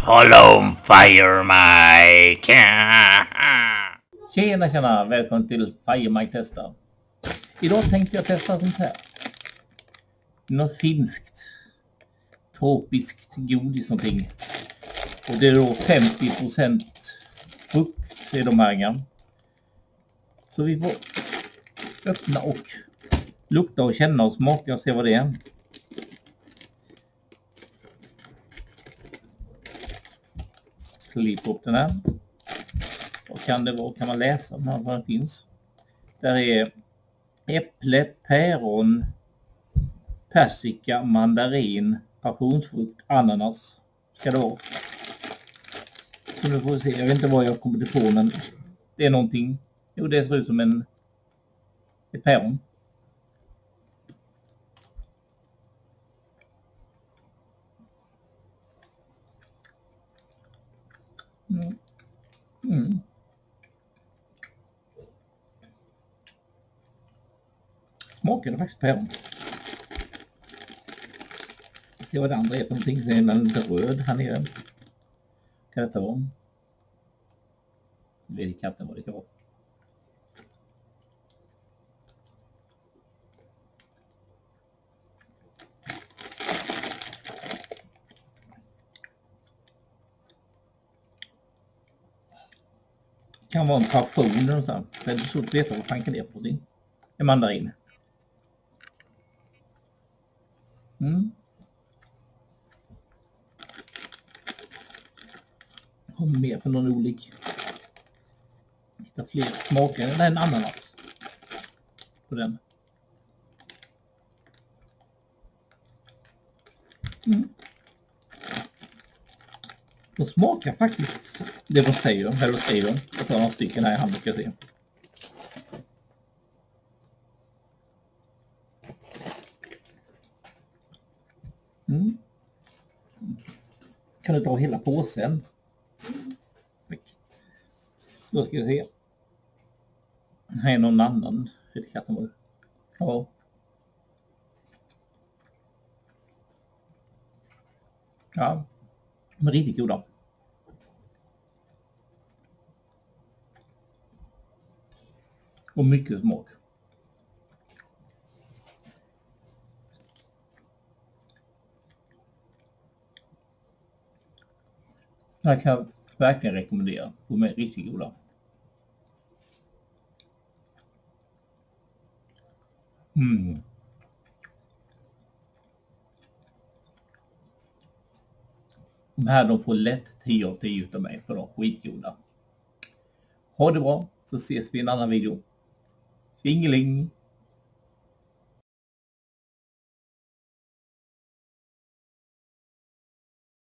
Follow Fire Mike. Tjena, välkommen till Fire Mike testar. Idag tänkte jag testa sånt här. Något finskt, tropiskt godis någonting. Och det är då 50% frukt i de här. Så vi får öppna och lukta och känna och smaka och se vad det är. Slip upp den här. Vad kan det vara? Kan man läsa vad det finns? Där är äpple, päron, persika, mandarin, passionsfrukt, ananas. Ska det vara. Så nu får vi se. Jag vet inte vad jag kommer till på, men det är någonting. Jo, det ser ut som ett päron. Smakade faktiskt päron. Jag ser vad det andra är för någonting. Det är en röd här nere. Kan detta vara? Jag vet inte katten vad det kan vara. Kan vara en passion eller så. Det är svårt att veta vad fan kan det är på någonting. En mandarin. Kommer mer på någon olik. Hitta fler smaker. Det är en ananas. På den. De smakar faktiskt det de säger. Här de säger. Jag tar några stycken här i handen ska jag se. Kan du ta hela påsen? Då ska vi se. Här är någon annan. Ja. Ja. Men riktigt goda. Och mycket smak. Jag kan verkligen rekommendera. De är riktigt goda. De här de får lätt 10 av 10 utav mig för de är skitgoda. Ha det bra så ses vi i en annan video. Tjingeling!